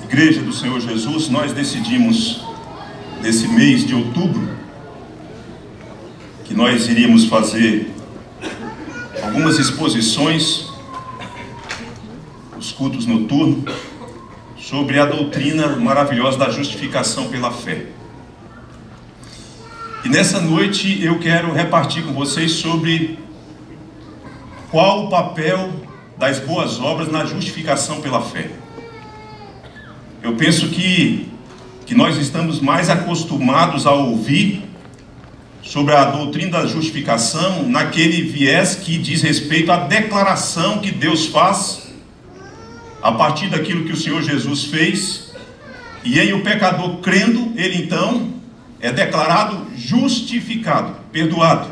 Igreja do Senhor Jesus, nós decidimos nesse mês de outubro que nós iríamos fazer algumas exposições, os cultos noturnos, sobre a doutrina maravilhosa da justificação pela fé. E nessa noite eu quero repartir com vocês sobre qual o papel das boas obras na justificação pela fé. Eu penso que nós estamos mais acostumados a ouvir sobre a doutrina da justificação naquele viés que diz respeito à declaração que Deus faz a partir daquilo que o Senhor Jesus fez, e em o pecador crendo, ele então é declarado justificado, perdoado.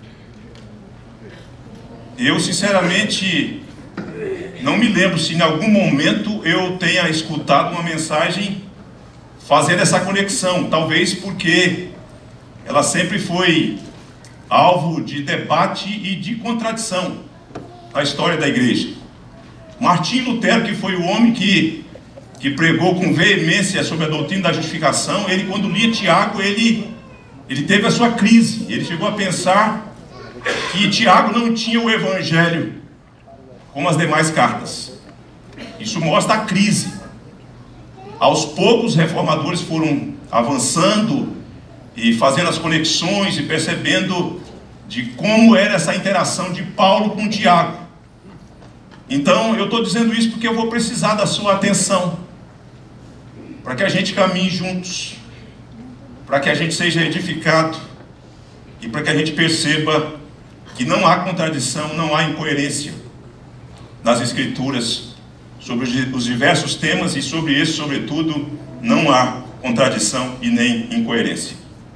Eu sinceramente não me lembro se em algum momento eu tenha escutado uma mensagem fazendo essa conexão, talvez porque ela sempre foi alvo de debate e de contradição na história da igreja. Martinho Lutero, que foi o homem que pregou com veemência sobre a doutrina da justificação, ele, quando lia Tiago, ele teve a sua crise. Ele chegou a pensar que Tiago não tinha o evangelho como as demais cartas. Isso mostra a crise. Aos poucos, os reformadores foram avançando e fazendo as conexões e percebendo de como era essa interação de Paulo com Tiago. Então, eu estou dizendo isso porque eu vou precisar da sua atenção, para que a gente caminhe juntos, para que a gente seja edificado e para que a gente perceba que não há contradição, não há incoerência nas Escrituras sobre os diversos temas, e sobre esse, sobretudo, não há contradição e nem incoerência.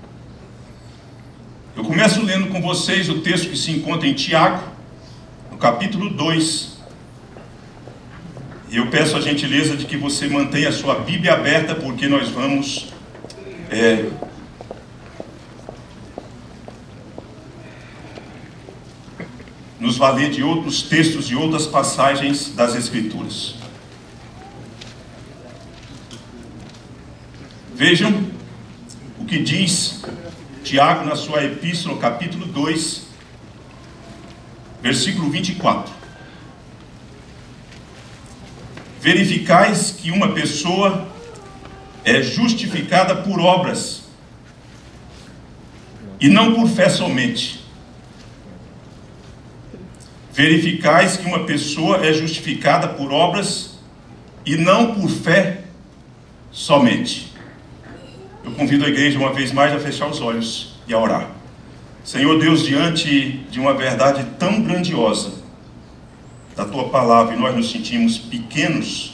Eu começo lendo com vocês o texto que se encontra em Tiago, no capítulo 2. E eu peço a gentileza de que você mantenha a sua Bíblia aberta, porque nós vamos nos valer de outros textos e outras passagens das Escrituras. Vejam o que diz Tiago na sua epístola, capítulo 2, versículo 24. Verificais que uma pessoa é justificada por obras, e não por fé somente. Verificais que uma pessoa é justificada por obras, e não por fé somente. Eu convido a igreja uma vez mais a fechar os olhos e a orar. Senhor Deus, diante de uma verdade tão grandiosa da Tua palavra, e nós nos sentimos pequenos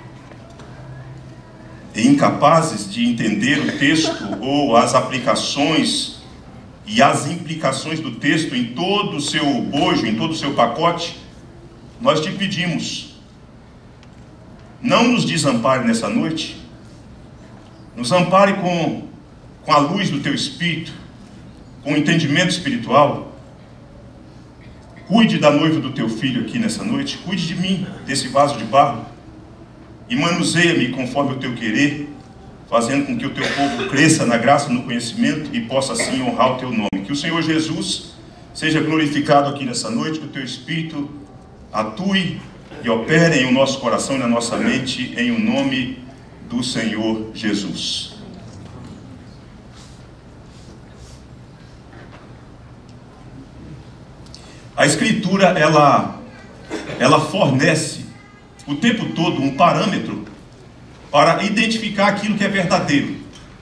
e incapazes de entender o texto ou as aplicações e as implicações do texto em todo o seu bojo, em todo o seu pacote, nós te pedimos, não nos desampare nessa noite, nos ampare com a luz do Teu Espírito, com o entendimento espiritual. Cuide da noiva do Teu Filho aqui nessa noite, cuide de mim, desse vaso de barro, e manuseia-me conforme o Teu querer, fazendo com que o Teu povo cresça na graça e no conhecimento, e possa assim honrar o Teu nome. Que o Senhor Jesus seja glorificado aqui nessa noite, que o Teu Espírito atue e opere em o nosso coração e na nossa mente, em o nome do Senhor Jesus. A Escritura, ela fornece o tempo todo um parâmetro para identificar aquilo que é verdadeiro.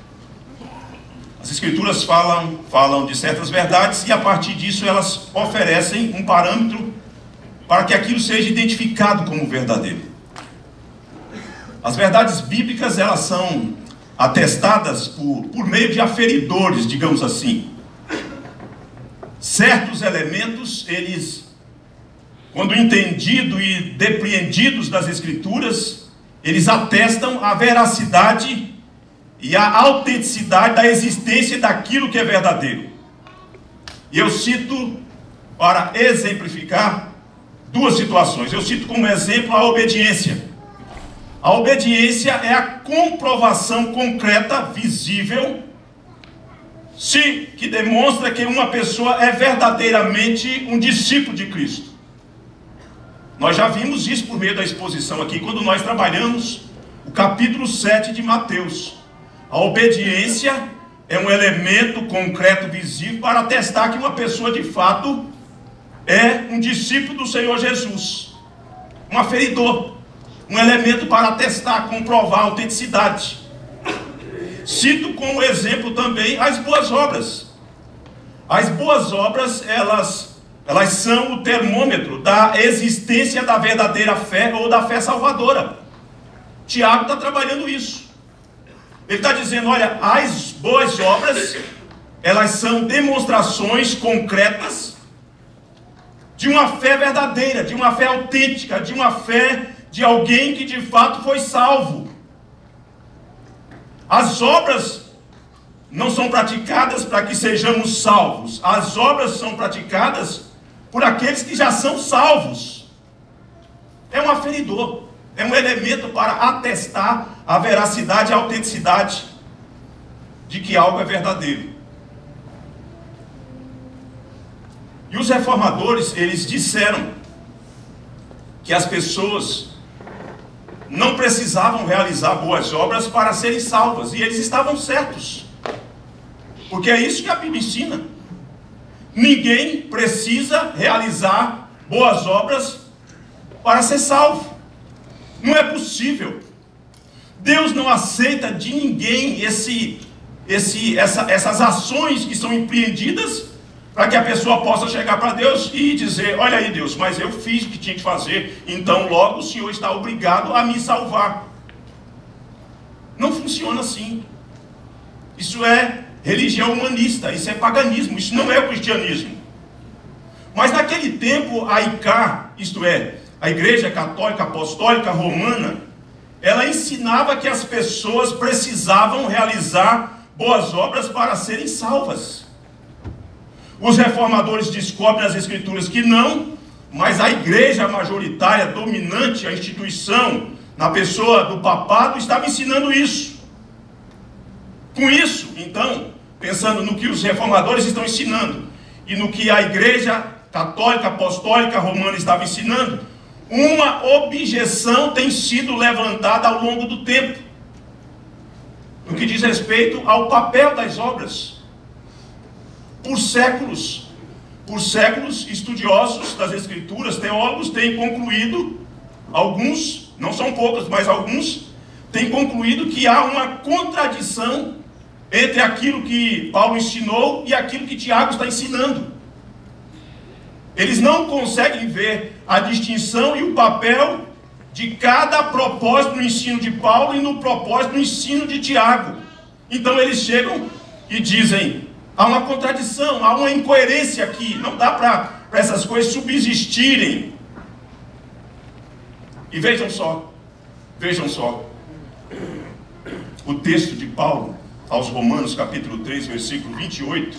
As Escrituras falam de certas verdades, e a partir disso elas oferecem um parâmetro para que aquilo seja identificado como verdadeiro. As verdades bíblicas, elas são atestadas por meio de aferidores, digamos assim. Certos elementos, eles, quando entendidos e depreendidos das Escrituras, eles atestam a veracidade e a autenticidade da existência daquilo que é verdadeiro. E eu cito, para exemplificar, duas situações. Eu cito como exemplo a obediência. A obediência é a comprovação concreta, visível, que demonstra que uma pessoa é verdadeiramente um discípulo de Cristo. Nós já vimos isso por meio da exposição aqui, quando nós trabalhamos o capítulo 7 de Mateus. A obediência é um elemento concreto, visível, para atestar que uma pessoa de fato é um discípulo do Senhor Jesus. Um aferidor, um elemento para atestar, comprovar a autenticidade. Cito como exemplo também as boas obras. As boas obras, elas são o termômetro da existência da verdadeira fé ou da fé salvadora. Tiago está trabalhando isso. Ele está dizendo, olha, as boas obras, elas são demonstrações concretas de uma fé verdadeira, de uma fé autêntica, de uma fé de alguém que de fato foi salvo. As obras não são praticadas para que sejamos salvos. As obras são praticadas por aqueles que já são salvos. É um aferidor, é um elemento para atestar a veracidade e a autenticidade de que algo é verdadeiro. E os reformadores, eles disseram que as pessoas não precisavam realizar boas obras para serem salvas. E eles estavam certos. Porque é isso que a Bíblia ensina. Ninguém precisa realizar boas obras para ser salvo. Não é possível. Deus não aceita de ninguém essas ações que são empreendidas para que a pessoa possa chegar para Deus e dizer, olha aí Deus, mas eu fiz o que tinha que fazer, então logo o Senhor está obrigado a me salvar. Não funciona assim. Isso é religião humanista, isso é paganismo, isso não é o cristianismo. Mas naquele tempo a ICA, isto é, a Igreja Católica Apostólica Romana, ela ensinava que as pessoas precisavam realizar boas obras para serem salvas. Os reformadores descobrem nas Escrituras que não, mas a igreja majoritária, dominante, a instituição, na pessoa do papado, estava ensinando isso. Com isso, então, pensando no que os reformadores estão ensinando e no que a Igreja Católica Apostólica Romana estava ensinando, uma objeção tem sido levantada ao longo do tempo, no que diz respeito ao papel das obras. Por séculos, estudiosos das Escrituras, teólogos, têm concluído, alguns, não são poucos, mas alguns, têm concluído que há uma contradição entre aquilo que Paulo ensinou e aquilo que Tiago está ensinando. Eles não conseguem ver a distinção e o papel de cada propósito no ensino de Paulo e no propósito do ensino de Tiago. Então eles chegam e dizem, há uma contradição, há uma incoerência aqui, não dá para essas coisas subsistirem. E vejam só, o texto de Paulo aos Romanos, capítulo 3, versículo 28.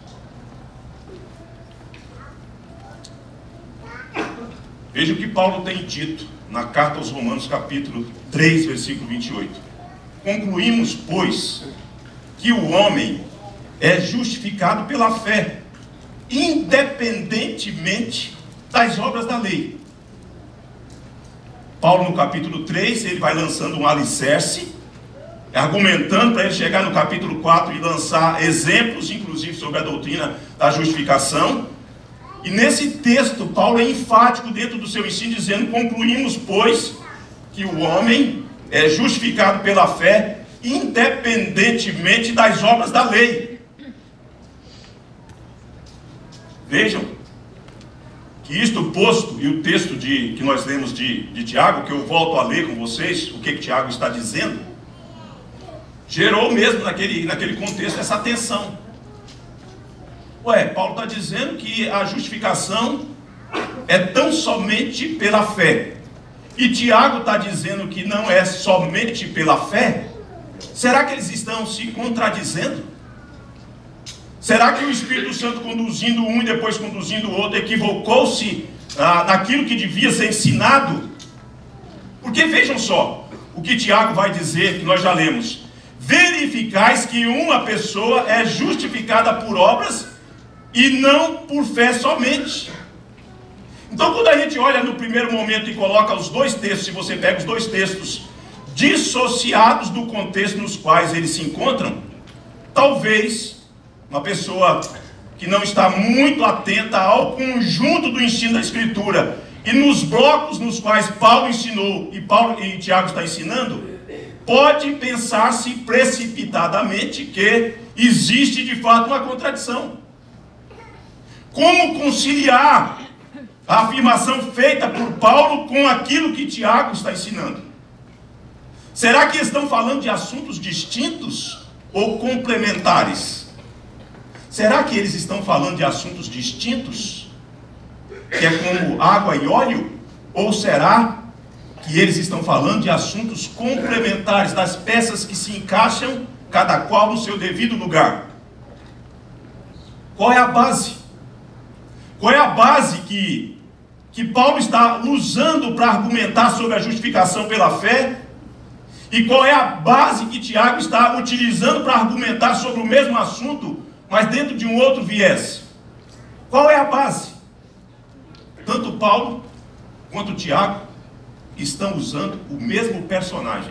Veja o que Paulo tem dito na carta aos Romanos, capítulo 3, versículo 28. Concluímos, pois, que o homem é justificado pela fé, independentemente das obras da lei. Paulo, no capítulo 3, ele vai lançando um alicerce, argumentando para ele chegar no capítulo 4 e lançar exemplos, inclusive sobre a doutrina da justificação. E nesse texto, Paulo é enfático dentro do seu ensino, dizendo, concluímos, pois, que o homem é justificado pela fé, independentemente das obras da lei. Vejam que isto posto, e o texto que nós lemos de Tiago, que eu volto a ler com vocês, o que Tiago está dizendo, gerou mesmo naquele contexto essa tensão. Paulo está dizendo que a justificação é tão somente pela fé, e Tiago está dizendo que não é somente pela fé. Será que eles estão se contradizendo? Será que o Espírito Santo, conduzindo um e depois conduzindo o outro, equivocou-se naquilo que devia ser ensinado? Porque vejam só, que Tiago vai dizer, que nós já lemos. Verificais que uma pessoa é justificada por obras e não por fé somente. Então, quando a gente olha no primeiro momento e coloca os dois textos, se você pega os dois textos dissociados do contexto nos quais eles se encontram, talvez uma pessoa que não está muito atenta ao conjunto do ensino da Escritura e nos blocos nos quais Paulo ensinou e Tiago está ensinando, pode pensar-se precipitadamente que existe de fato uma contradição. Como conciliar a afirmação feita por Paulo com aquilo que Tiago está ensinando? Será que estão falando de assuntos distintos ou complementares? Será que eles estão falando de assuntos distintos, que é como água e óleo? Ou será que eles estão falando de assuntos complementares, das peças que se encaixam, cada qual no seu devido lugar? Qual é a base? Qual é a base que Paulo está usando para argumentar sobre a justificação pela fé? E qual é a base que Tiago está utilizando para argumentar sobre o mesmo assunto, mas dentro de um outro viés? Qual é a base? Tanto Paulo quanto Tiago estão usando o mesmo personagem.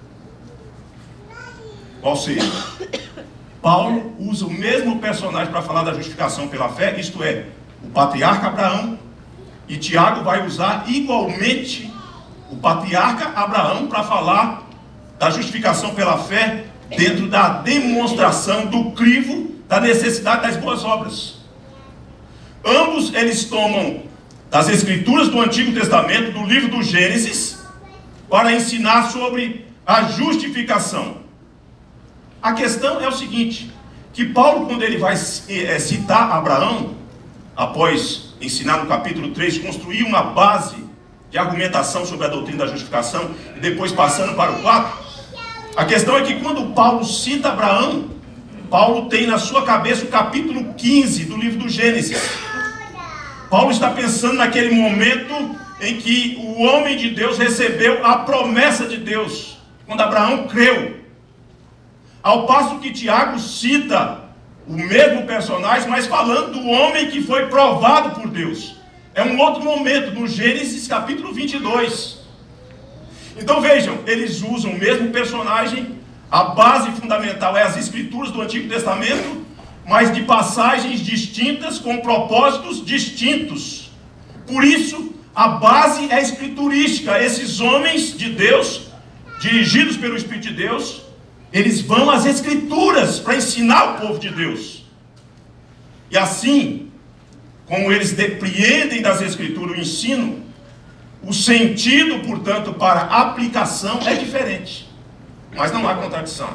Qual seja? Paulo usa o mesmo personagem para falar da justificação pela fé, isto é, o patriarca Abraão, e Tiago vai usar igualmente o patriarca Abraão para falar da justificação pela fé dentro da demonstração do crivo da necessidade das boas obras. Ambos eles tomam das Escrituras do Antigo Testamento, do livro do Gênesis, para ensinar sobre a justificação. A questão é o seguinte, que Paulo, quando ele vai citar Abraão, após ensinar no capítulo 3, construir uma base de argumentação sobre a doutrina da justificação, e depois passando para o 4, a questão é que quando Paulo cita Abraão, Paulo tem na sua cabeça o capítulo 15 do livro do Gênesis. Paulo está pensando naquele momento em que o homem de Deus recebeu a promessa de Deus, quando Abraão creu. Ao passo que Tiago cita o mesmo personagem, mas falando do homem que foi provado por Deus. É um outro momento, no Gênesis capítulo 22. Então vejam, eles usam o mesmo personagem, a base fundamental é as Escrituras do Antigo Testamento, mas de passagens distintas, com propósitos distintos. Por isso, a base é escriturística. Esses homens de Deus, dirigidos pelo Espírito de Deus, eles vão às Escrituras para ensinar o povo de Deus. E assim, como eles depreendem das Escrituras o ensino, o sentido, portanto, para a aplicação é diferente. Mas não há contradição.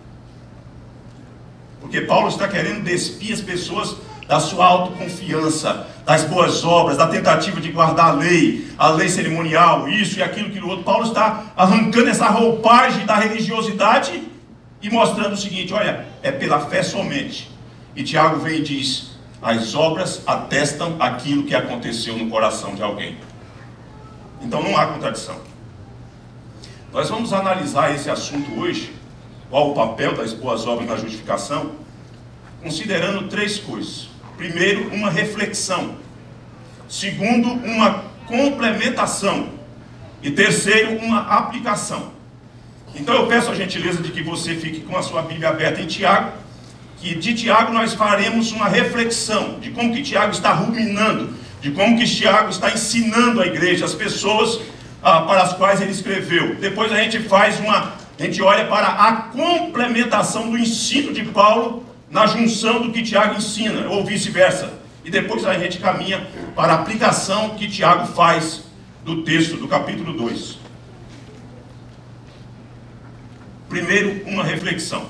Porque Paulo está querendo despir as pessoas da sua autoconfiança, das boas obras, da tentativa de guardar a lei cerimonial, isso e aquilo outro. Paulo está arrancando essa roupagem da religiosidade e mostrando o seguinte, olha, é pela fé somente. E Tiago vem e diz, as obras atestam aquilo que aconteceu no coração de alguém. Então não há contradição. Nós vamos analisar esse assunto hoje, qual o papel das boas obras na justificação, considerando três coisas. Primeiro, uma reflexão. Segundo, uma complementação. E terceiro, uma aplicação. Então eu peço a gentileza de que você fique com a sua Bíblia aberta em Tiago, que de Tiago nós faremos uma reflexão de como que Tiago está ruminando, de como que Tiago está ensinando a igreja, as pessoas para as quais ele escreveu. Depois a gente olha para a complementação do ensino de Paulo na junção do que Tiago ensina, ou vice-versa. E depois a gente caminha para a aplicação que Tiago faz do texto do capítulo 2. Primeiro, uma reflexão.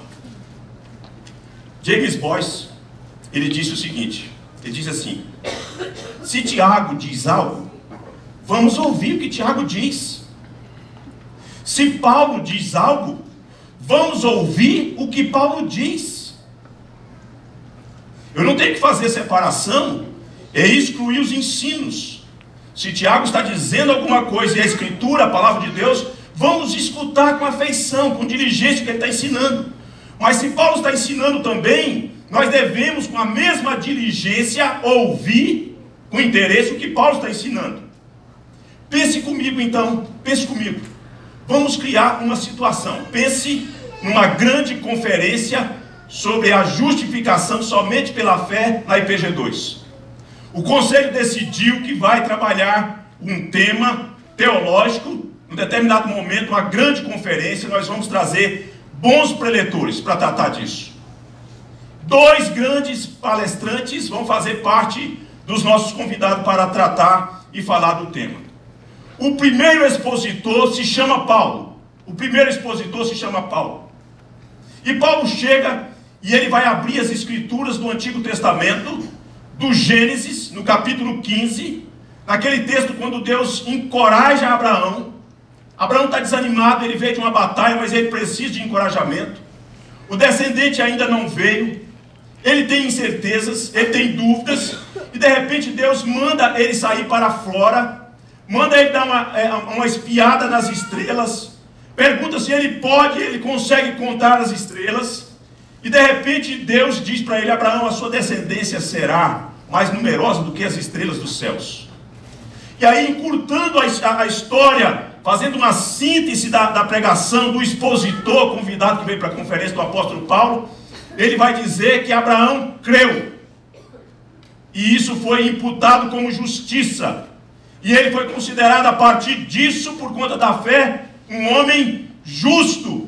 James Boyce, ele disse o seguinte, ele diz assim, se Tiago diz algo, vamos ouvir o que Tiago diz. Se Paulo diz algo, vamos ouvir o que Paulo diz. Eu não tenho que fazer separação e excluir os ensinos. Se Tiago está dizendo alguma coisa e a Escritura, a palavra de Deus, vamos escutar com afeição, com diligência o que ele está ensinando. Mas se Paulo está ensinando também, nós devemos com a mesma diligência ouvir com interesse o que Paulo está ensinando. Pense comigo então, pense comigo. Vamos criar uma situação. Pense numa grande conferência sobre a justificação somente pela fé na IPG2. O conselho decidiu que vai trabalhar um tema teológico, em determinado momento, uma grande conferência, nós vamos trazer bons preletores para tratar disso. 2 grandes palestrantes vão fazer parte dos nossos convidados para tratar e falar do tema. O primeiro expositor se chama Paulo. E Paulo chega e ele vai abrir as escrituras do Antigo Testamento, do Gênesis, no capítulo 15, naquele texto quando Deus encoraja Abraão. Abraão está desanimado, ele veio de uma batalha, mas ele precisa de encorajamento. O descendente ainda não veio, ele tem incertezas, ele tem dúvidas, e de repente Deus manda ele sair para fora, manda ele dar uma espiada nas estrelas, pergunta se ele consegue contar as estrelas, e de repente Deus diz para ele: Abraão, a sua descendência será mais numerosa do que as estrelas dos céus. E aí, encurtando a história, fazendo uma síntese da pregação do expositor convidado que veio para a conferência do apóstolo Paulo, ele vai dizer que Abraão creu, e isso foi imputado como justiça, e ele foi considerado a partir disso, por conta da fé, um homem justo.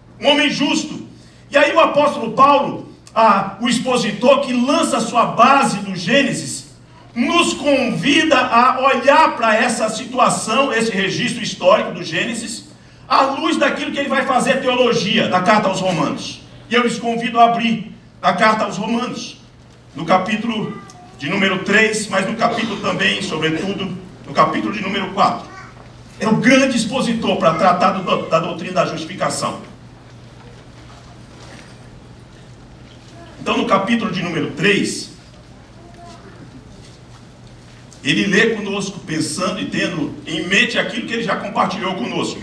E aí o apóstolo Paulo, o expositor que lança a sua base do Gênesis, nos convida a olhar para essa situação, esse registro histórico do Gênesis, à luz daquilo que ele vai fazer teologia da carta aos Romanos. E eu lhes convido a abrir a carta aos Romanos, no capítulo de número 3, mas no capítulo também, sobretudo, no capítulo de número 4. É o grande expositor para tratar da doutrina da justificação. Então, no capítulo de número 3, ele lê conosco, pensando e tendo em mente aquilo que ele já compartilhou conosco.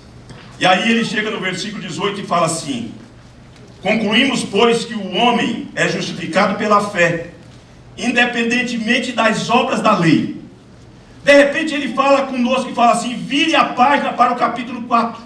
E aí ele chega no versículo 18 e fala assim: concluímos, pois, que o homem é justificado pela fé, independentemente das obras da lei. De repente ele fala conosco e fala assim: vire a página para o capítulo 4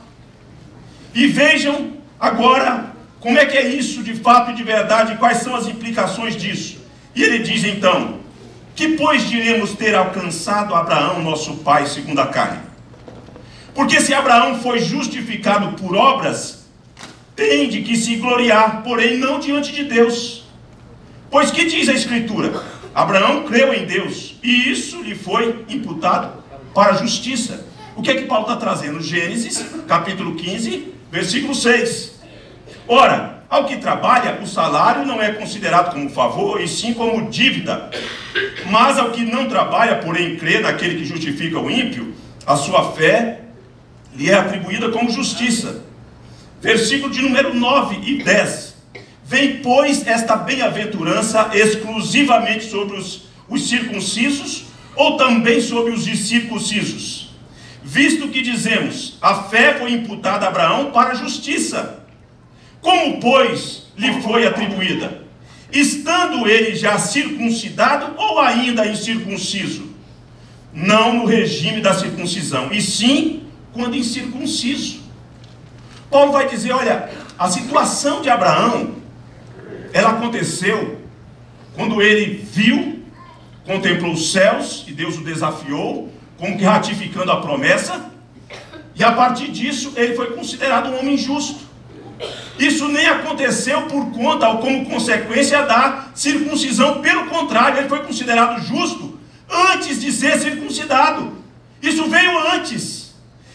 e vejam agora como é que é isso de fato e de verdade, quais são as implicações disso. E ele diz então: que pois diremos ter alcançado Abraão, nosso pai, segundo a carne? Porque se Abraão foi justificado por obras, tem de que se gloriar, porém não diante de Deus. Pois que diz a Escritura? Abraão creu em Deus, e isso lhe foi imputado para a justiça. O que é que Paulo está trazendo? Gênesis, capítulo 15, versículo 6. Ora, ao que trabalha, o salário não é considerado como favor, e sim como dívida. Mas ao que não trabalha, porém crê naquele que justifica o ímpio, a sua fé lhe é atribuída como justiça. Versículo de número 9 e 10. Vem, pois, esta bem-aventurança exclusivamente sobre os circuncisos, ou também sobre os incircuncisos? Visto que dizemos, a fé foi imputada a Abraão para a justiça. Como, pois, lhe foi atribuída? Estando ele já circuncidado ou ainda incircunciso? Não no regime da circuncisão, e sim quando incircunciso. Paulo vai dizer: olha, a situação de Abraão, ela aconteceu quando ele viu, contemplou os céus, e Deus o desafiou, como que ratificando a promessa, e a partir disso ele foi considerado um homem justo. Isso nem aconteceu por conta ou como consequência da circuncisão, pelo contrário, ele foi considerado justo antes de ser circuncidado. Isso veio antes.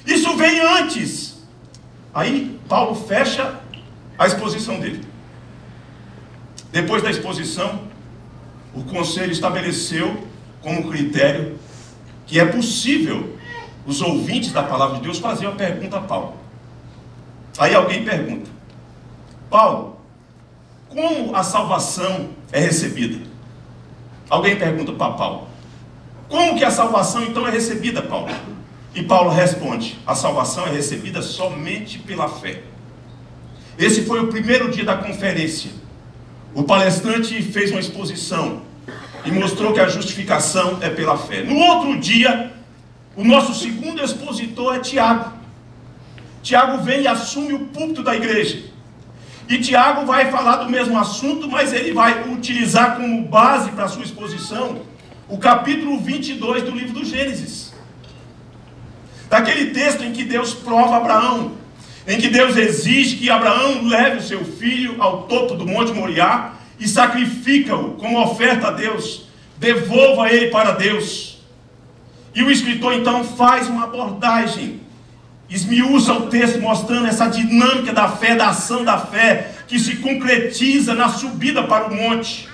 Aí Paulo fecha a exposição dele. Depois da exposição, o conselho estabeleceu como critério que é possível os ouvintes da palavra de Deus fazer uma pergunta a Paulo. Aí alguém pergunta: Paulo, como a salvação é recebida? Alguém pergunta para Paulo: como que a salvação então é recebida, Paulo? E Paulo responde: a salvação é recebida somente pela fé. Esse foi o primeiro dia da conferência. O palestrante fez uma exposição e mostrou que a justificação é pela fé. No outro dia, o nosso segundo expositor é Tiago. Tiago vem e assume o púlpito da igreja. E Tiago vai falar do mesmo assunto, mas ele vai utilizar como base para a sua exposição o capítulo 22 do livro do Gênesis. Daquele texto em que Deus prova Abraão, em que Deus exige que Abraão leve o seu filho ao topo do Monte Moriá e sacrifica-o como oferta a Deus, devolva ele para Deus. E o escritor então faz uma abordagem, esmiuça o texto mostrando essa dinâmica da fé, da ação da fé, que se concretiza na subida para o monte.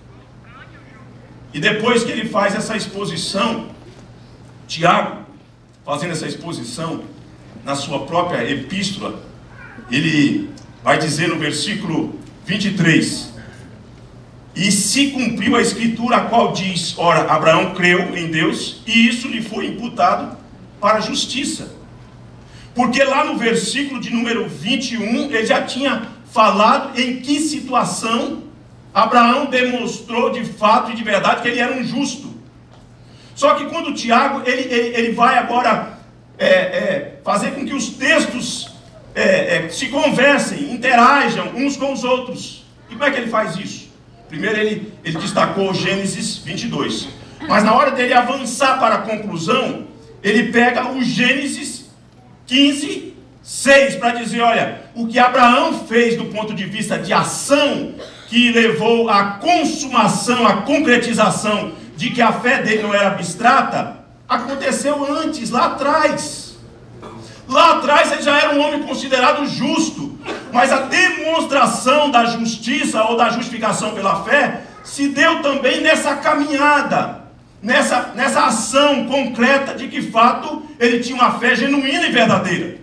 E depois que ele faz essa exposição, Tiago, fazendo essa exposição na sua própria epístola, ele vai dizer no versículo 23: e se cumpriu a escritura, a qual diz: ora, Abraão creu em Deus, e isso lhe foi imputado para a justiça. Porque lá no versículo de número 21, ele já tinha falado em que situação Abraão demonstrou de fato e de verdade que ele era um justo. Só que quando Tiago, ele vai agora fazer com que os textos se conversem, interajam uns com os outros. E como é que ele faz isso? Primeiro ele destacou Gênesis 22. Mas na hora dele avançar para a conclusão, ele pega o Gênesis 15, 6, para dizer: olha, o que Abraão fez do ponto de vista de ação, que levou à consumação, à concretização de que a fé dele não era abstrata, aconteceu antes, lá atrás. Lá atrás ele já era um homem considerado justo, mas a demonstração da justiça ou da justificação pela fé se deu também nessa caminhada, nessa ação concreta de que, de fato, ele tinha uma fé genuína e verdadeira.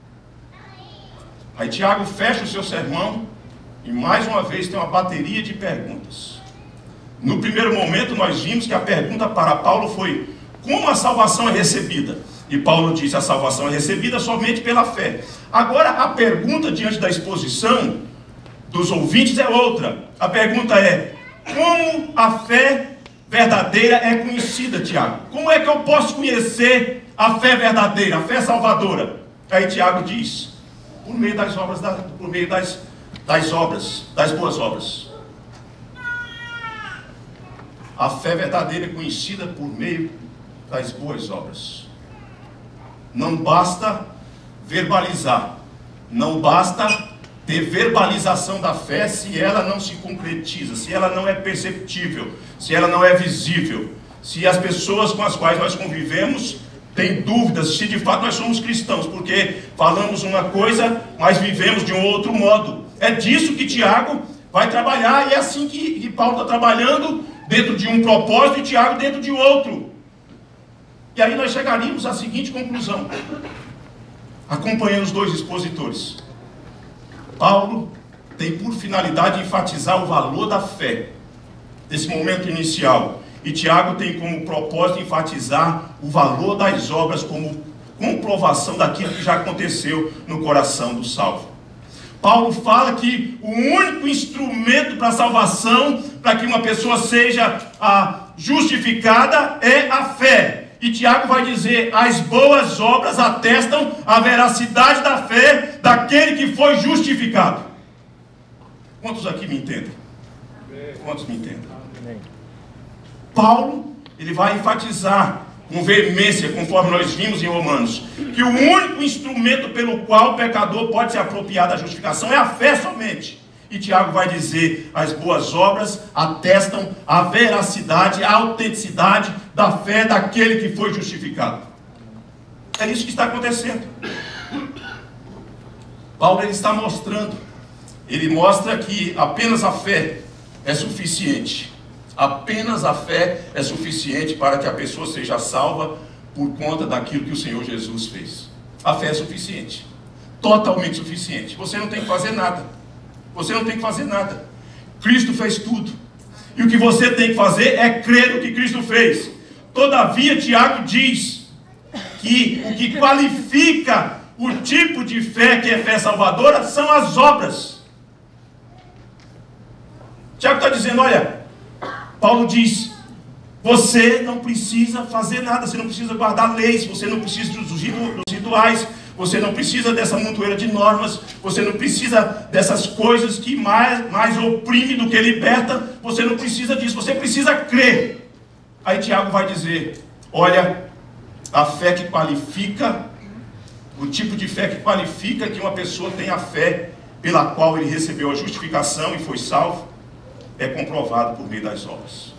Aí Tiago fecha o seu sermão e mais uma vez tem uma bateria de perguntas. No primeiro momento nós vimos que a pergunta para Paulo foi: como a salvação é recebida? E Paulo disse: a salvação é recebida somente pela fé. Agora a pergunta diante da exposição dos ouvintes é outra. A pergunta é: como a fé verdadeira é conhecida, Tiago? Como é que eu posso conhecer a fé verdadeira, a fé salvadora? Aí Tiago diz: por meio das obras, por meio das obras, das boas obras. A fé verdadeira é conhecida por meio das boas obras. Não basta verbalizar, não basta ter verbalização da fé se ela não se concretiza, se ela não é perceptível, se ela não é visível, se as pessoas com as quais nós convivemos têm dúvidas se de fato nós somos cristãos, porque falamos uma coisa, mas vivemos de um outro modo. É disso que Tiago vai trabalhar, e é assim que Paulo está trabalhando, dentro de um propósito, e Tiago dentro de outro. E aí nós chegaríamos à seguinte conclusão, acompanhando os dois expositores. Paulo tem por finalidade enfatizar o valor da fé, desse momento inicial. E Tiago tem como propósito enfatizar o valor das obras como comprovação daquilo que já aconteceu no coração do salvo. Paulo fala que o único instrumento para a salvação, para que uma pessoa seja justificada, é a fé. E Tiago vai dizer: as boas obras atestam a veracidade da fé daquele que foi justificado. Quantos aqui me entendem? Quantos me entendem? Paulo, ele vai enfatizar com veemência, conforme nós vimos em Romanos, que o único instrumento pelo qual o pecador pode se apropriar da justificação é a fé somente. E Tiago vai dizer: as boas obras atestam a veracidade, a autenticidade da fé daquele que foi justificado. É isso que está acontecendo. Paulo, ele está mostrando, ele mostra que apenas a fé é suficiente. Apenas a fé é suficiente para que a pessoa seja salva por conta daquilo que o Senhor Jesus fez. A fé é suficiente, totalmente suficiente. Você não tem que fazer nada. Você não tem que fazer nada. Cristo fez tudo. E o que você tem que fazer é crer no que Cristo fez. Todavia, Tiago diz que o que qualifica o tipo de fé que é fé salvadora são as obras. Tiago está dizendo, olha, Paulo diz, você não precisa fazer nada, você não precisa guardar leis, você não precisa dos rituais, você não precisa dessa montoeira de normas, você não precisa dessas coisas que mais oprime do que liberta, você não precisa disso, você precisa crer. Aí Tiago vai dizer, olha, a fé que qualifica, o tipo de fé que qualifica que uma pessoa tem a fé pela qual ele recebeu a justificação e foi salvo, é comprovado por meio das obras.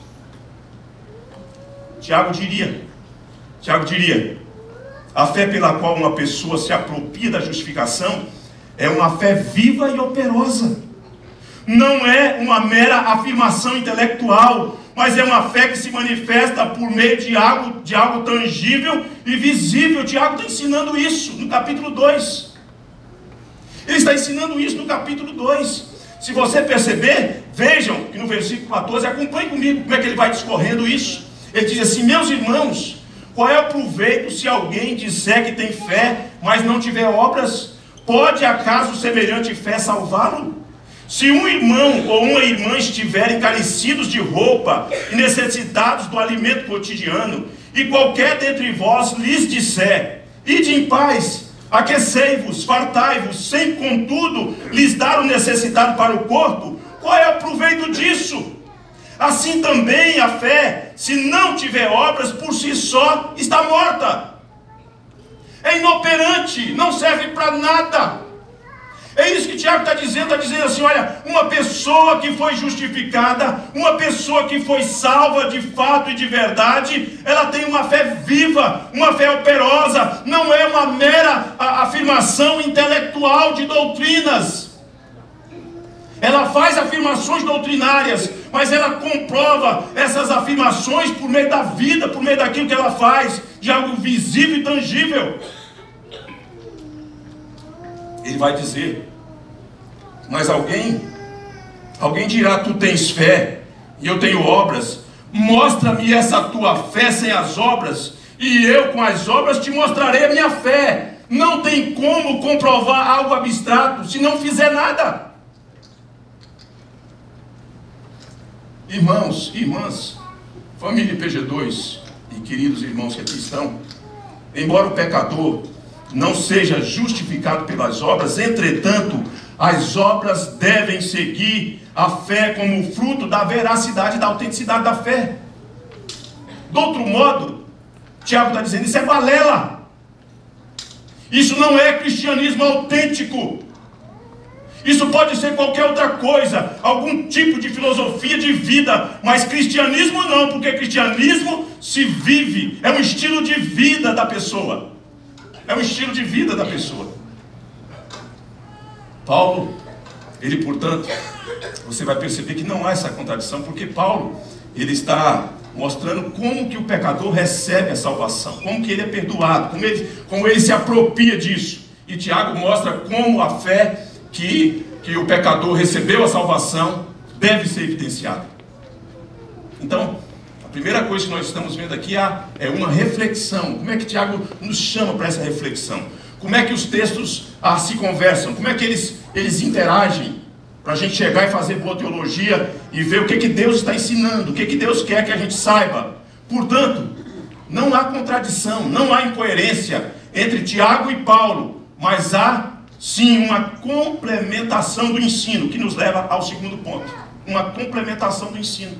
Tiago diria, a fé pela qual uma pessoa se apropria da justificação é uma fé viva e operosa. Não é uma mera afirmação intelectual, mas é uma fé que se manifesta por meio de algo tangível e visível. Tiago está ensinando isso no capítulo 2. Ele está ensinando isso no capítulo 2. Se você perceber, vejam que no versículo 14, acompanhe comigo como é que ele vai discorrendo isso. Ele diz assim, meus irmãos, qual é o proveito se alguém disser que tem fé, mas não tiver obras? Pode acaso semelhante fé salvá-lo? Se um irmão ou uma irmã estiverem carecidos de roupa e necessitados do alimento cotidiano, e qualquer dentre vós lhes disser, ide em paz, aquecei-vos, fartai-vos, sem contudo lhes dar o necessitado para o corpo, qual é o proveito disso? Assim também a fé, se não tiver obras, por si só está morta. É inoperante, não serve para nada. É isso que Tiago está dizendo assim, olha, uma pessoa que foi justificada, uma pessoa que foi salva de fato e de verdade, ela tem uma fé viva, uma fé operosa, não é uma mera afirmação intelectual de doutrinas. Ela faz afirmações doutrinárias, mas ela comprova essas afirmações por meio da vida, por meio daquilo que ela faz, de algo visível e tangível. Ele vai dizer, mas alguém dirá, tu tens fé, e eu tenho obras, mostra-me essa tua fé sem as obras, e eu com as obras te mostrarei a minha fé. Não tem como comprovar algo abstrato, se não fizer nada. Irmãos, irmãs, família PG2 e queridos irmãos que aqui estão, embora o pecador não seja justificado pelas obras, entretanto, as obras devem seguir a fé como fruto da veracidade, da autenticidade da fé. De outro modo, Tiago está dizendo, isso é balela. Isso não é cristianismo autêntico. Isso pode ser qualquer outra coisa, algum tipo de filosofia de vida, mas cristianismo não, porque cristianismo se vive, é um estilo de vida da pessoa. É um estilo de vida da pessoa. Paulo, ele portanto, você vai perceber que não há essa contradição, porque Paulo, ele está mostrando como que o pecador recebe a salvação, como que ele é perdoado, como ele se apropria disso. E Tiago mostra como a fé que o pecador recebeu a salvação deve ser evidenciada. Então, a primeira coisa que nós estamos vendo aqui é uma reflexão. Como é que Tiago nos chama para essa reflexão? Como é que os textos se conversam? Como é que eles interagem? Para a gente chegar e fazer boa teologia e ver o que Deus está ensinando, o que Deus quer que a gente saiba. Portanto, não há contradição, não há incoerência entre Tiago e Paulo, mas há sim uma complementação do ensino, que nos leva ao segundo ponto. Uma complementação do ensino.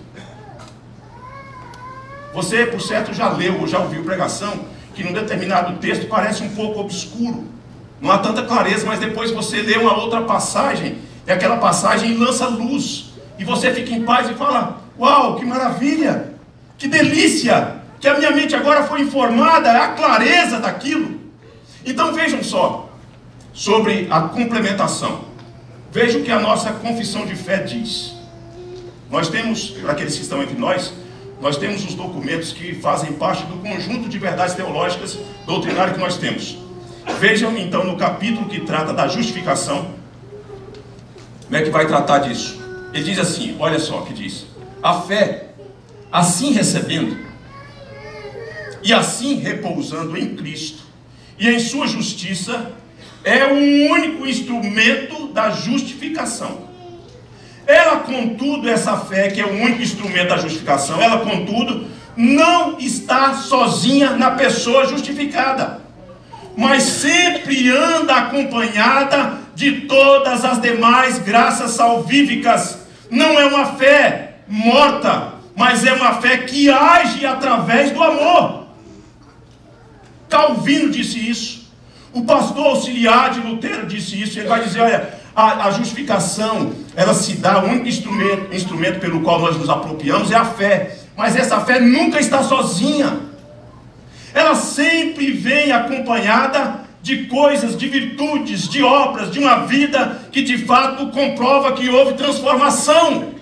Você, por certo, já leu ou já ouviu pregação que num determinado texto parece um pouco obscuro. Não há tanta clareza, mas depois você lê uma outra passagem, e aquela passagem lança luz. E você fica em paz e fala, uau, que maravilha, que delícia, que a minha mente agora foi informada, é a clareza daquilo. Então vejam só, sobre a complementação. Veja o que a nossa confissão de fé diz. Nós temos, para aqueles que estão entre nós temos os documentos que fazem parte do conjunto de verdades teológicas doutrinárias que nós temos. Vejam então no capítulo que trata da justificação, como é que vai tratar disso. Ele diz assim, olha só o que diz. A fé, assim recebendo, e assim repousando em Cristo e em sua justiça, é o único instrumento da justificação. Ela, contudo, essa fé que é o único instrumento da justificação, ela, contudo, não está sozinha na pessoa justificada, mas sempre anda acompanhada de todas as demais graças salvíficas. Não é uma fé morta, mas é uma fé que age através do amor. Calvino disse isso. O pastor auxiliar de Lutero disse isso. Ele vai dizer, olha, a justificação, ela se dá, o único instrumento pelo qual nós nos apropriamos é a fé. Mas essa fé nunca está sozinha. Ela sempre vem acompanhada de coisas, de virtudes, de obras, de uma vida que de fato comprova que houve transformação.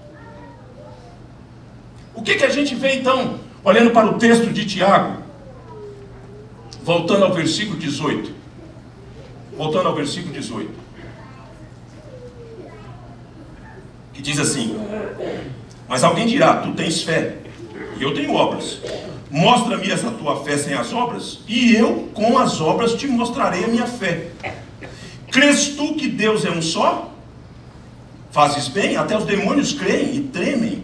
O que a gente vê então, olhando para o texto de Tiago, voltando ao versículo 18. Voltando ao versículo 18. Que diz assim: mas alguém dirá, tu tens fé, e eu tenho obras. Mostra-me essa tua fé sem as obras, e eu com as obras te mostrarei a minha fé. Crês tu que Deus é um só? Fazes bem, até os demônios creem e tremem.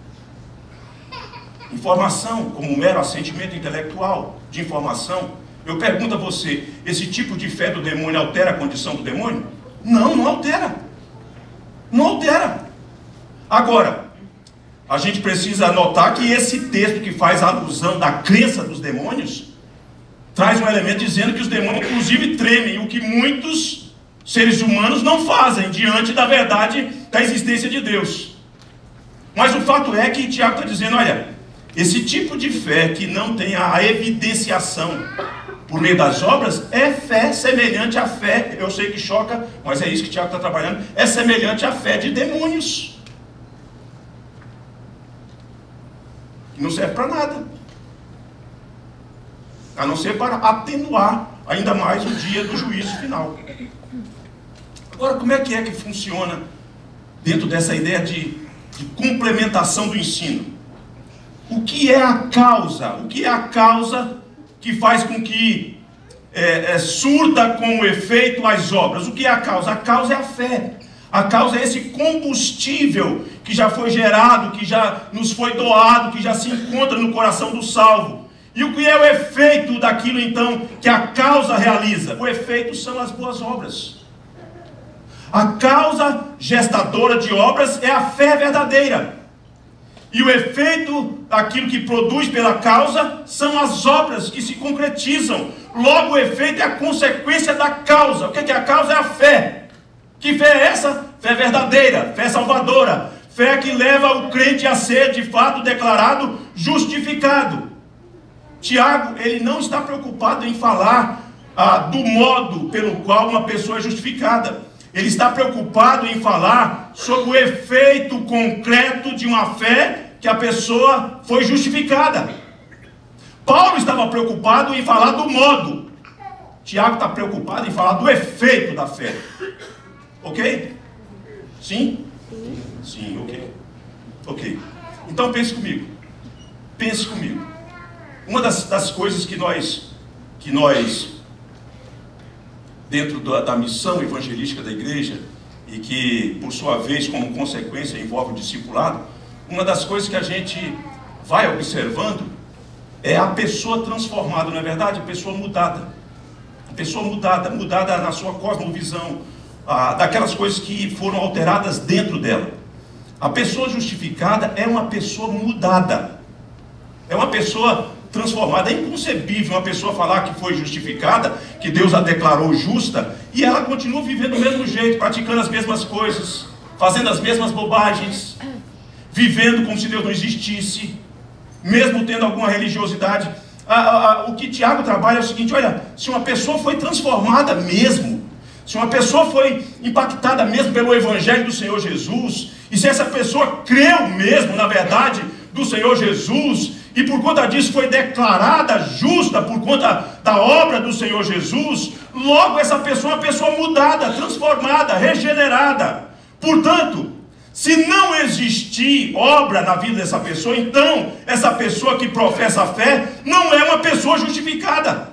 Informação, como um mero assentimento intelectual de informação. Eu pergunto a você, esse tipo de fé do demônio altera a condição do demônio? Não, não altera. Não altera. Agora, a gente precisa notar que esse texto que faz alusão da crença dos demônios, traz um elemento dizendo que os demônios inclusive tremem, o que muitos seres humanos não fazem diante da verdade da existência de Deus. Mas o fato é que Tiago está dizendo, olha, esse tipo de fé que não tem a evidenciação por meio das obras, é fé semelhante à fé, eu sei que choca, mas é isso que Tiago está trabalhando, é semelhante à fé de demônios. Que não serve para nada, a não ser para atenuar ainda mais o dia do juízo final. Agora, como é que funciona dentro dessa ideia de complementação do ensino? O que é a causa? O que é a causa que faz com que surta com o efeito as obras? O que é a causa? A causa é a fé. A causa é esse combustível que já foi gerado, que já nos foi doado, que já se encontra no coração do salvo. E o que é o efeito daquilo então que a causa realiza? O efeito são as boas obras. A causa gestadora de obras é a fé verdadeira. E o efeito daquilo que produz pela causa são as obras que se concretizam. Logo, o efeito é a consequência da causa. O que é a causa? É a fé. Que fé é essa? Fé verdadeira, fé salvadora, fé que leva o crente a ser de fato declarado justificado. Tiago, ele não está preocupado em falar do modo pelo qual uma pessoa é justificada. Ele está preocupado em falar sobre o efeito concreto de uma fé que a pessoa foi justificada. Paulo estava preocupado em falar do modo. Tiago está preocupado em falar do efeito da fé. Ok? Sim? Sim, ok. Ok. Então pense comigo. Pense comigo. Uma das coisas que nós dentro da missão evangelística da igreja, e que, por sua vez, como consequência, envolve o discipulado, uma das coisas que a gente vai observando é a pessoa transformada, não é verdade? A pessoa mudada. A pessoa mudada na sua cosmovisão, daquelas coisas que foram alteradas dentro dela. A pessoa justificada é uma pessoa mudada. É uma pessoa transformada. É inconcebível uma pessoa falar que foi justificada, que Deus a declarou justa, e ela continua vivendo do mesmo jeito, praticando as mesmas coisas, fazendo as mesmas bobagens, vivendo como se Deus não existisse, mesmo tendo alguma religiosidade. O que Tiago trabalha é o seguinte: olha, se uma pessoa foi transformada mesmo, se uma pessoa foi impactada mesmo pelo Evangelho do Senhor Jesus, e se essa pessoa creu mesmo na verdade do Senhor Jesus, e por conta disso foi declarada justa por conta da obra do Senhor Jesus, logo essa pessoa é uma pessoa mudada, transformada, regenerada. Portanto, Se não existir obra na vida dessa pessoa, então essa pessoa que professa a fé não é uma pessoa justificada.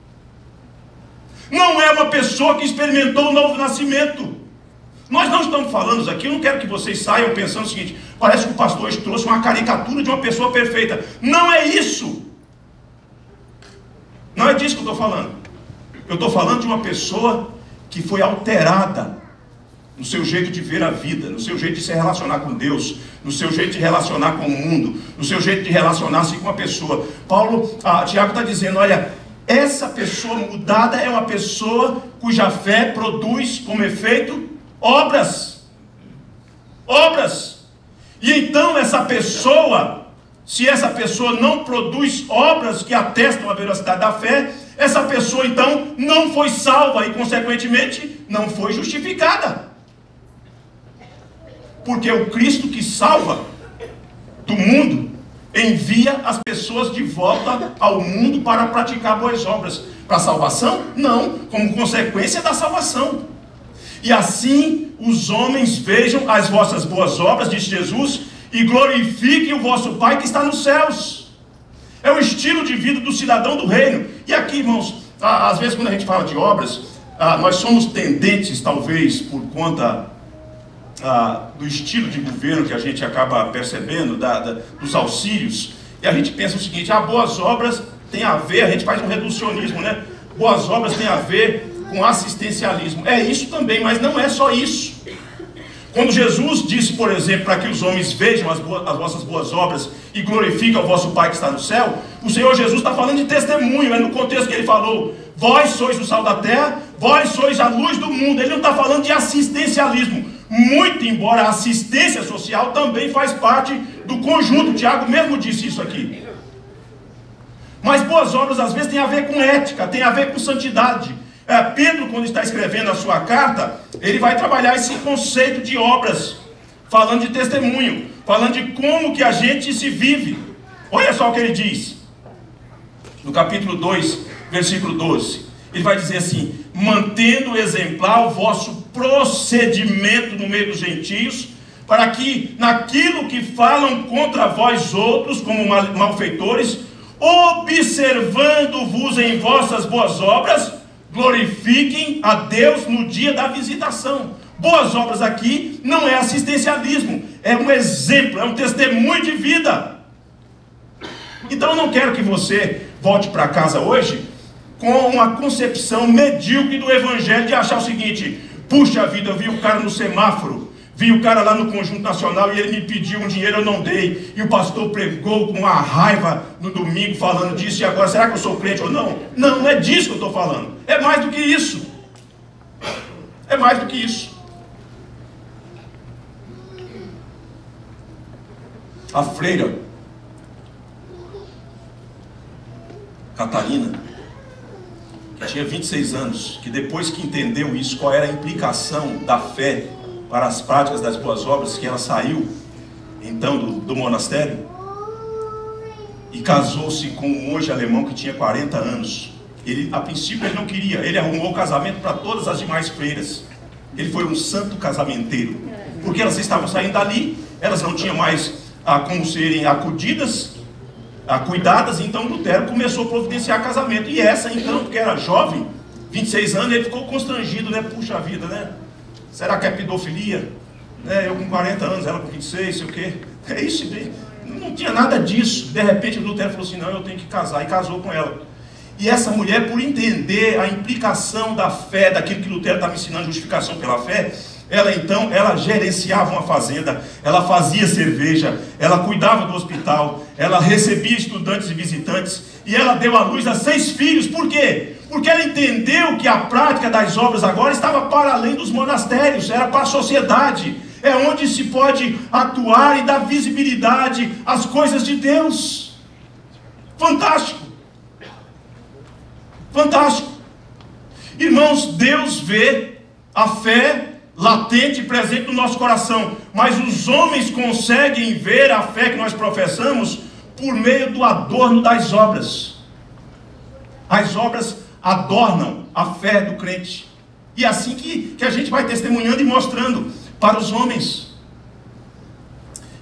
Não é uma pessoa que experimentou o novo nascimento. Nós não estamos falando aqui, eu não quero que vocês saiam pensando o seguinte: parece que o pastor trouxe uma caricatura de uma pessoa perfeita. Não é isso. Não é disso que eu estou falando. Eu estou falando de uma pessoa que foi alterada no seu jeito de ver a vida, no seu jeito de se relacionar com Deus, no seu jeito de relacionar com o mundo, no seu jeito de relacionar-se com a pessoa. Tiago está dizendo: olha, essa pessoa mudada é uma pessoa cuja fé produz como efeito obras. Obras. E então essa pessoa, se essa pessoa não produz obras que atestam a veracidade da fé, essa pessoa então não foi salva e consequentemente não foi justificada. Porque o Cristo que salva do mundo envia as pessoas de volta ao mundo para praticar boas obras. Para a salvação? Não, como consequência da salvação. E assim os homens vejam as vossas boas obras, diz Jesus, e glorifiquem o vosso Pai que está nos céus. É o estilo de vida do cidadão do reino. E aqui, irmãos, às vezes quando a gente fala de obras, nós somos tendentes, talvez, por conta do estilo de governo que a gente acaba percebendo, dos auxílios, e a gente pensa o seguinte: boas obras tem a ver, a gente faz um reducionismo, né? Boas obras tem a ver com assistencialismo. É isso também, mas não é só isso. Quando Jesus disse, por exemplo, para que os homens vejam as vossas boas obras e glorifiquem o vosso Pai que está no céu, o Senhor Jesus está falando de testemunho. É no contexto que ele falou: vós sois o sal da terra, vós sois a luz do mundo. Ele não está falando de assistencialismo, muito embora a assistência social também faz parte do conjunto. Tiago mesmo disse isso aqui. Mas boas obras às vezes tem a ver com ética, tem a ver com santidade. Pedro, quando está escrevendo a sua carta, ele vai trabalhar esse conceito de obras, falando de testemunho, falando de como que a gente se vive. Olha só o que ele diz no capítulo 2, versículo 12. Ele vai dizer assim: mantendo exemplar o vosso procedimento no meio dos gentios, para que naquilo que falam contra vós outros como malfeitores, observando-vos em vossas boas obras, glorifiquem a Deus no dia da visitação. Boas obras aqui não é assistencialismo, é um exemplo, é um testemunho de vida. Então eu não quero que você volte para casa hoje com uma concepção medíocre do evangelho, de achar o seguinte: puxa vida, eu vi o cara no semáforo, vi o cara lá no Conjunto Nacional e ele me pediu um dinheiro, eu não dei, e o pastor pregou com uma raiva no domingo falando disso, e agora será que eu sou crente ou não? Não, não é disso que eu estou falando. É mais do que isso. É mais do que isso. A freira Catarina, que tinha 26 anos, que depois que entendeu isso, qual era a implicação da fé para as práticas das boas obras, que ela saiu então do monastério e casou-se com um monge alemão que tinha 40 anos. A princípio ele não queria, ele arrumou casamento para todas as demais freiras. Ele foi um santo casamenteiro, porque elas estavam saindo dali, elas não tinham mais como serem acudidas, cuidadas. Então Lutero começou a providenciar casamento, e essa então, que era jovem, 26 anos, ele ficou constrangido, né? Puxa vida, né? Será que é pedofilia? Eu com 40 anos, ela com 26, sei o quê. É isso, não tinha nada disso. De repente Lutero falou assim: não, eu tenho que casar, e casou com ela. E essa mulher, por entender a implicação da fé, daquilo que Lutero estava ensinando, justificação pela fé, ela gerenciava uma fazenda, ela fazia cerveja, ela cuidava do hospital, ela recebia estudantes e visitantes, e ela deu à luz a 6 filhos. Por quê? Porque ela entendeu que a prática das obras agora estava para além dos monastérios, era para a sociedade, é onde se pode atuar e dar visibilidade às coisas de Deus. Fantástico! Fantástico! Irmãos, Deus vê a fé latente e presente no nosso coração, mas os homens conseguem ver a fé que nós professamos por meio do adorno das obras. As obras adornam a fé do crente, e é assim que a gente vai testemunhando e mostrando para os homens.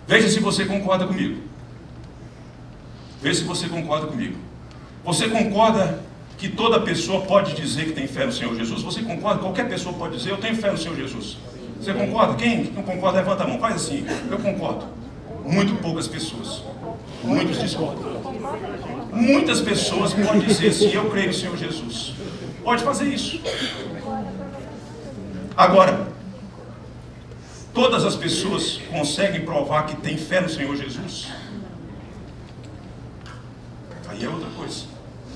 Veja se você concorda comigo. Veja se você concorda comigo. Você concorda que toda pessoa pode dizer que tem fé no Senhor Jesus? Você concorda? Qualquer pessoa pode dizer, eu tenho fé no Senhor Jesus. Você concorda? Quem não concorda, levanta a mão. Faz assim, eu concordo. Muito poucas pessoas. Muitos discordam. Muitas pessoas podem dizer assim, eu creio no Senhor Jesus. Pode fazer isso. Agora, todas as pessoas conseguem provar que tem fé no Senhor Jesus? Aí é outra coisa.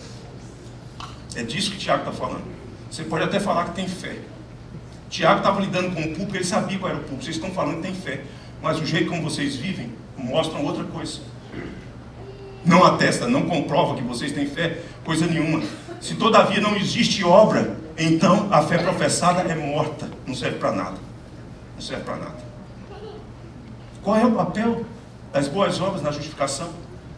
É disso que Tiago está falando. Você pode até falar que tem fé. Tiago estava lidando com o público, ele sabia qual era o público. Vocês estão falando que tem fé. Mas o jeito como vocês vivem mostram outra coisa. Não atesta, não comprova que vocês têm fé, coisa nenhuma. Se todavia não existe obra, então a fé professada é morta. Não serve para nada. Não serve para nada. Qual é o papel das boas obras na justificação?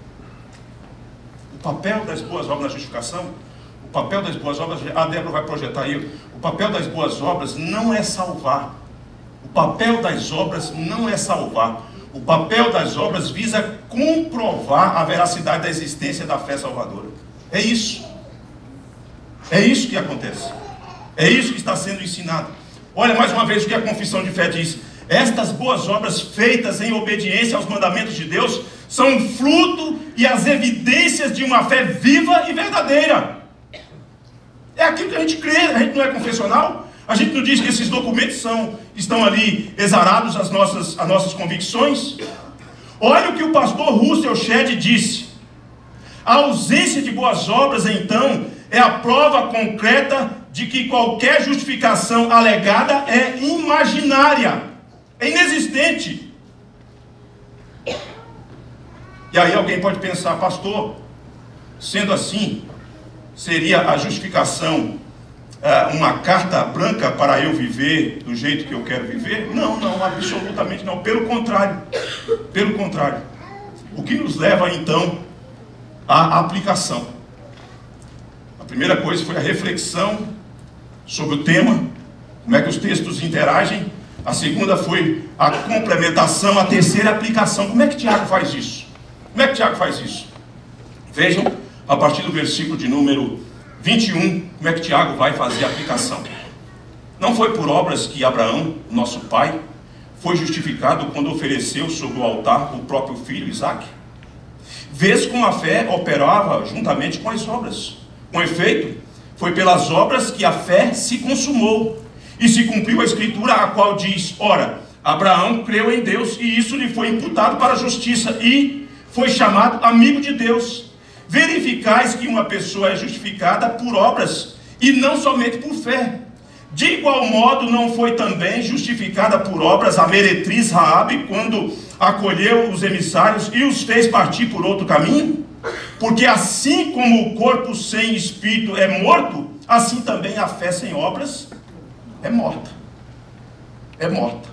O papel das boas obras na justificação? O papel das boas obras, a Débora vai projetar aí. O papel das boas obras não é salvar. O papel das obras não é salvar. O papel das obras visa comprovar a veracidade da existência da fé salvadora. É isso. É isso que acontece. É isso que está sendo ensinado. Olha mais uma vez o que a confissão de fé diz. Estas boas obras feitas em obediência aos mandamentos de Deus são o fruto e as evidências de uma fé viva e verdadeira. É aquilo que a gente crê. A gente não é confessional. A gente não diz que esses documentos estão ali exarados as nossas convicções. Olha o que o pastor Russell Shedd disse. A ausência de boas obras, então, é a prova concreta de que qualquer justificação alegada é imaginária, é inexistente. E aí alguém pode pensar, pastor, sendo assim, seria a justificação uma carta branca para eu viver do jeito que eu quero viver? Não, absolutamente não. Pelo contrário. Pelo contrário. O que nos leva, então, à aplicação? A primeira coisa foi a reflexão sobre o tema, como é que os textos interagem. A segunda foi a complementação. A terceira, a aplicação. Como é que Tiago faz isso? Como é que Tiago faz isso? Vejam, a partir do versículo de número 21, como é que Tiago vai fazer a aplicação? Não foi por obras que Abraão, nosso pai, foi justificado quando ofereceu sobre o altar o próprio filho Isaque? Vês como a fé operava juntamente com as obras. Com efeito, foi pelas obras que a fé se consumou e se cumpriu a escritura, a qual diz, ora, Abraão creu em Deus e isso lhe foi imputado para a justiça e foi chamado amigo de Deus. Verificais que uma pessoa é justificada por obras e não somente por fé. De igual modo não foi também justificada por obras a meretriz Raabe quando acolheu os emissários e os fez partir por outro caminho? Porque assim como o corpo sem espírito é morto, assim também a fé sem obras é morta. É morta.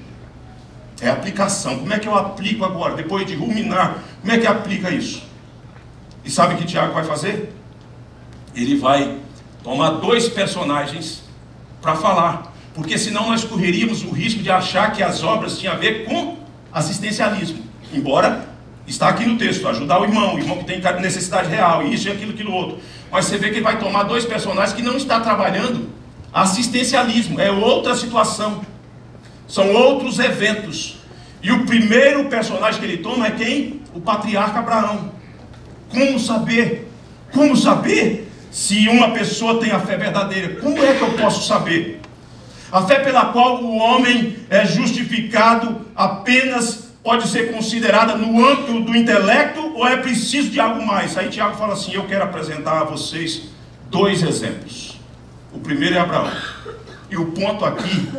É aplicação. Como é que eu aplico agora? Depois de ruminar, como é que aplica isso? E sabe o que Tiago vai fazer? Ele vai tomar dois personagens para falar. Porque senão nós correríamos o risco de achar que as obras tinham a ver com assistencialismo. Embora está aqui no texto, ajudar o irmão que tem necessidade real, isso e aquilo outro. Mas você vê que ele vai tomar dois personagens que não está trabalhando assistencialismo. É outra situação. São outros eventos. E o primeiro personagem que ele toma é quem? O patriarca Abraão. Como saber? Como saber se uma pessoa tem a fé verdadeira? Como é que eu posso saber? A fé pela qual o homem é justificado apenas pode ser considerada no âmbito do intelecto ou é preciso de algo mais? Aí Tiago fala assim, eu quero apresentar a vocês dois exemplos. O primeiro é Abraão. E o ponto aqui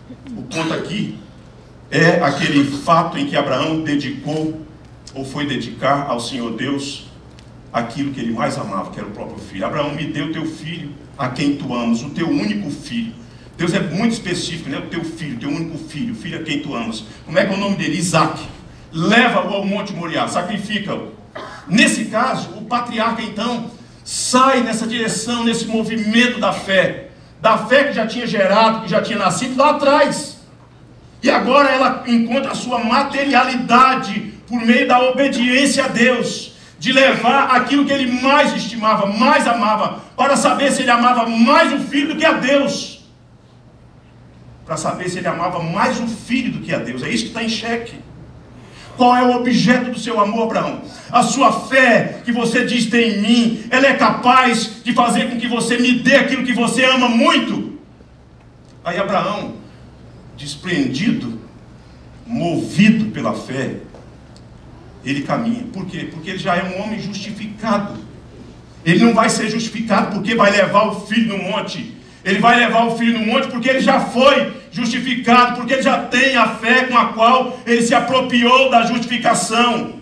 é aquele fato em que Abraão dedicou ou foi dedicar ao Senhor Deus aquilo que ele mais amava, que era o próprio filho. Abraão, me deu teu filho a quem tu amas, o teu único filho. Deus é muito específico, né? O teu filho, teu único filho, o filho a quem tu amas. Como é que é o nome dele? Isaque. Leva-o ao Monte Moriá, sacrifica-o. Nesse caso, o patriarca então sai nessa direção, nesse movimento da fé que já tinha gerado, que já tinha nascido lá atrás. E agora ela encontra a sua materialidade por meio da obediência a Deus, de levar aquilo que ele mais estimava, mais amava, para saber se ele amava mais o filho do que a Deus. Para saber se ele amava mais o filho do que a Deus. É isso que está em xeque. Qual é o objeto do seu amor, Abraão? A sua fé que você diz ter em mim, ela é capaz de fazer com que você me dê aquilo que você ama muito? Aí Abraão, desprendido, movido pela fé, ele caminha. Por quê? Porque ele já é um homem justificado. Ele não vai ser justificado porque vai levar o filho no monte. Ele vai levar o filho no monte porque ele já foi justificado, porque ele já tem a fé com a qual ele se apropriou da justificação.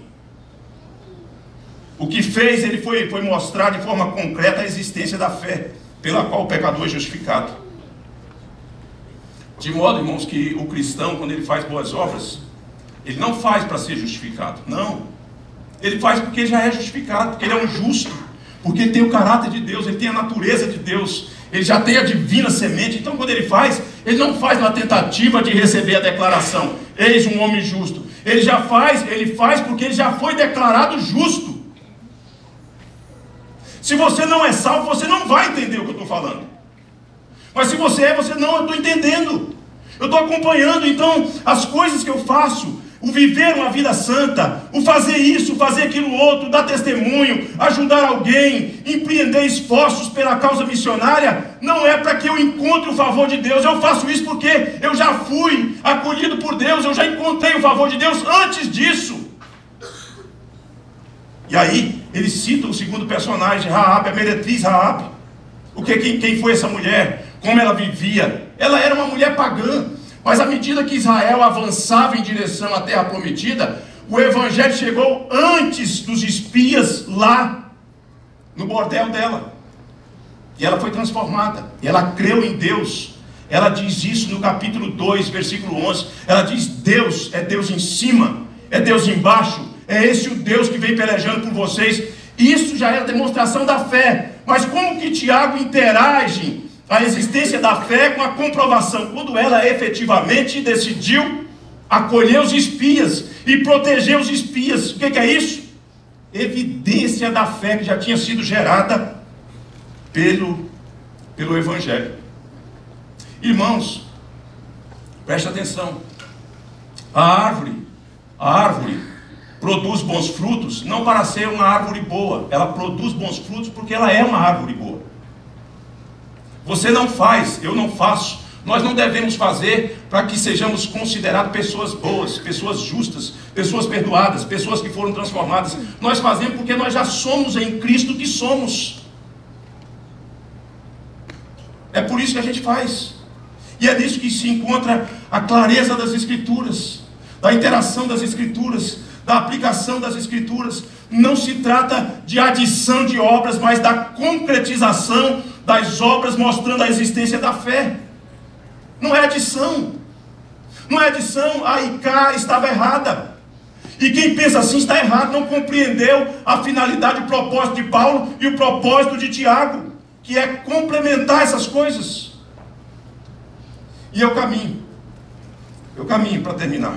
O que fez, ele foi mostrar de forma concreta a existência da fé, pela qual o pecador é justificado. De modo, irmãos, que o cristão, quando ele faz boas obras, ele não faz para ser justificado, não. Ele faz porque já é justificado, porque ele é um justo, porque ele tem o caráter de Deus, ele tem a natureza de Deus, ele já tem a divina semente. Então quando ele faz, ele não faz na tentativa de receber a declaração, eis um homem justo. Ele faz porque ele já foi declarado justo. Se você não é salvo, você não vai entender o que eu estou falando. Mas se você é, você não, eu estou entendendo. Eu estou acompanhando, então, as coisas que eu faço, o viver uma vida santa, o fazer isso, fazer aquilo outro, dar testemunho, ajudar alguém, empreender esforços pela causa missionária, não é para que eu encontre o favor de Deus. Eu faço isso porque eu já fui acolhido por Deus, eu já encontrei o favor de Deus antes disso. E aí, ele cita o segundo personagem, Raabe, a meretriz Raabe. Quem foi essa mulher? Como ela vivia? Ela era uma mulher pagã. Mas à medida que Israel avançava em direção à terra prometida, o evangelho chegou antes dos espias lá no bordel dela. E ela foi transformada. E ela creu em Deus. Ela diz isso no capítulo 2, versículo 11. Ela diz: Deus é Deus em cima, é Deus embaixo. É esse o Deus que vem pelejando por vocês. Isso já era demonstração da fé. Mas como que Tiago interage a existência da fé com a comprovação? Quando ela efetivamente decidiu acolher os espias e proteger os espias. O que é isso? Evidência da fé que já tinha sido gerada pelo evangelho. Irmãos, preste atenção. A árvore produz bons frutos não para ser uma árvore boa. Ela produz bons frutos porque ela é uma árvore boa. Você não faz, eu não faço. Nós não devemos fazer para que sejamos considerados pessoas boas, pessoas justas, pessoas perdoadas, pessoas que foram transformadas. Nós fazemos porque nós já somos em Cristo que somos. É por isso que a gente faz. E é nisso que se encontra a clareza das Escrituras, da interação das Escrituras, da aplicação das Escrituras. Não se trata de adição de obras, mas da concretização das obras, mostrando a existência da fé. Não é adição. Não é adição. A Icá estava errada. E quem pensa assim está errado, não compreendeu a finalidade, o propósito de Paulo e o propósito de Tiago, que é complementar essas coisas. E eu caminho para terminar.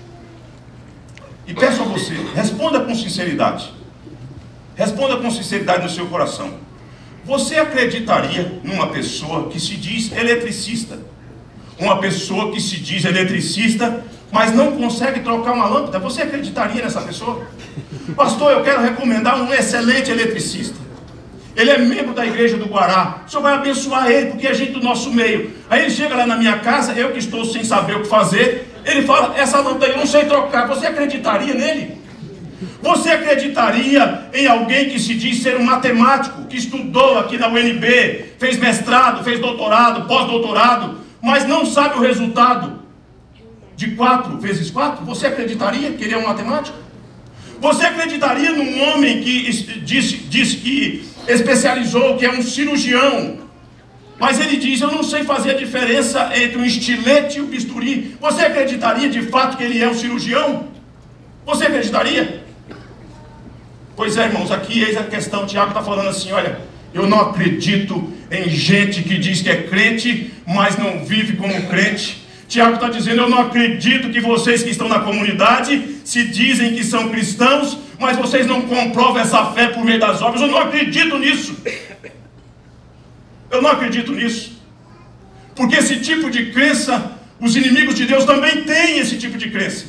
E peço a você, responda com sinceridade. Responda com sinceridade no seu coração. Você acreditaria numa pessoa que se diz eletricista? Uma pessoa que se diz eletricista, mas não consegue trocar uma lâmpada? Você acreditaria nessa pessoa? Pastor, eu quero recomendar um excelente eletricista. Ele é membro da igreja do Guará. O senhor vai abençoar ele, porque é gente do nosso meio. Aí ele chega lá na minha casa, eu que estou sem saber o que fazer. Ele fala: essa lâmpada eu não sei trocar. Você acreditaria nele? Você acreditaria em alguém que se diz ser um matemático, que estudou aqui na UNB, fez mestrado, fez doutorado, pós-doutorado, mas não sabe o resultado de 4 vezes 4? Você acreditaria que ele é um matemático? Você acreditaria num homem que disse que especializou, que é um cirurgião, mas ele diz: eu não sei fazer a diferença entre um estilete e um bisturi? Você acreditaria de fato que ele é um cirurgião? Você acreditaria? Pois é, irmãos, aqui eis a questão. Tiago está falando assim: olha, eu não acredito em gente que diz que é crente, mas não vive como crente. Tiago está dizendo: eu não acredito que vocês que estão na comunidade se dizem que são cristãos, mas vocês não comprovam essa fé por meio das obras. Eu não acredito nisso. Eu não acredito nisso. Porque esse tipo de crença, os inimigos de Deus também têm esse tipo de crença.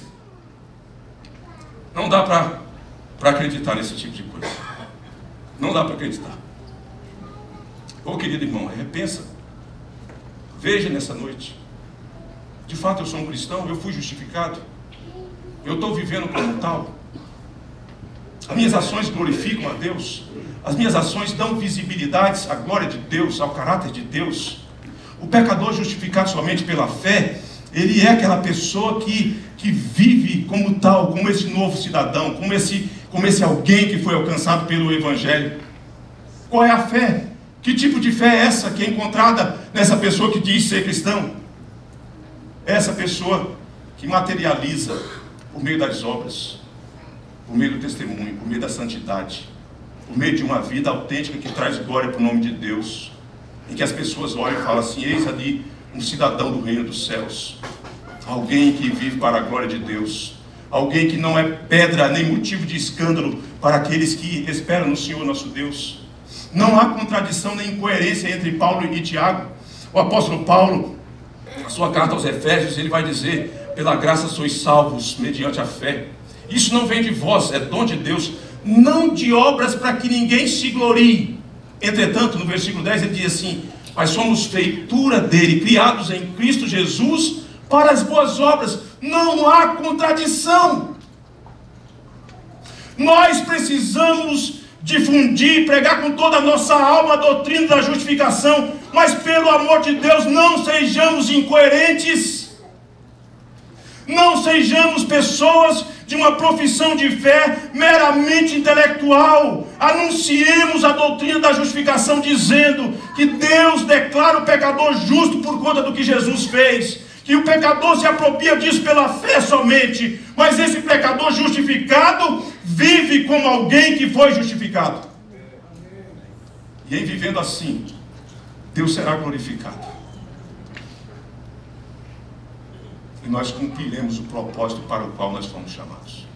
Não dá para acreditar nesse tipo de coisa. Não dá para acreditar. Ô querido irmão, repensa. Veja nessa noite. De fato eu sou um cristão, eu fui justificado. Eu estou vivendo como tal. As minhas ações glorificam a Deus. As minhas ações dão visibilidade à glória de Deus, ao caráter de Deus. O pecador justificado somente pela fé, ele é aquela pessoa que vive como tal, como esse novo cidadão, como esse alguém que foi alcançado pelo Evangelho. Qual é a fé? Que tipo de fé é essa que é encontrada nessa pessoa que diz ser cristão? Essa pessoa que materializa por meio das obras, por meio do testemunho, por meio da santidade, por meio de uma vida autêntica que traz glória para o nome de Deus, em que as pessoas olham e falam assim: eis ali um cidadão do reino dos céus, alguém que vive para a glória de Deus, alguém que não é pedra nem motivo de escândalo para aqueles que esperam no Senhor nosso Deus. Não há contradição nem incoerência entre Paulo e Tiago. O apóstolo Paulo, na sua carta aos Efésios, ele vai dizer: pela graça sois salvos mediante a fé. Isso não vem de vós, é dom de Deus, não de obras para que ninguém se glorie. Entretanto, no versículo 10 ele diz assim: mas somos feitura dele, criados em Cristo Jesus para as boas obras. Não há contradição. Nós precisamos difundir, pregar com toda a nossa alma a doutrina da justificação, mas pelo amor de Deus, não sejamos incoerentes. Não sejamos pessoas de uma profissão de fé meramente intelectual. Anunciemos a doutrina da justificação dizendo que Deus declara o pecador justo por conta do que Jesus fez, que o pecador se apropria disso pela fé somente, mas esse pecador justificado vive como alguém que foi justificado. E em vivendo assim, Deus será glorificado. E nós cumpriremos o propósito para o qual nós fomos chamados.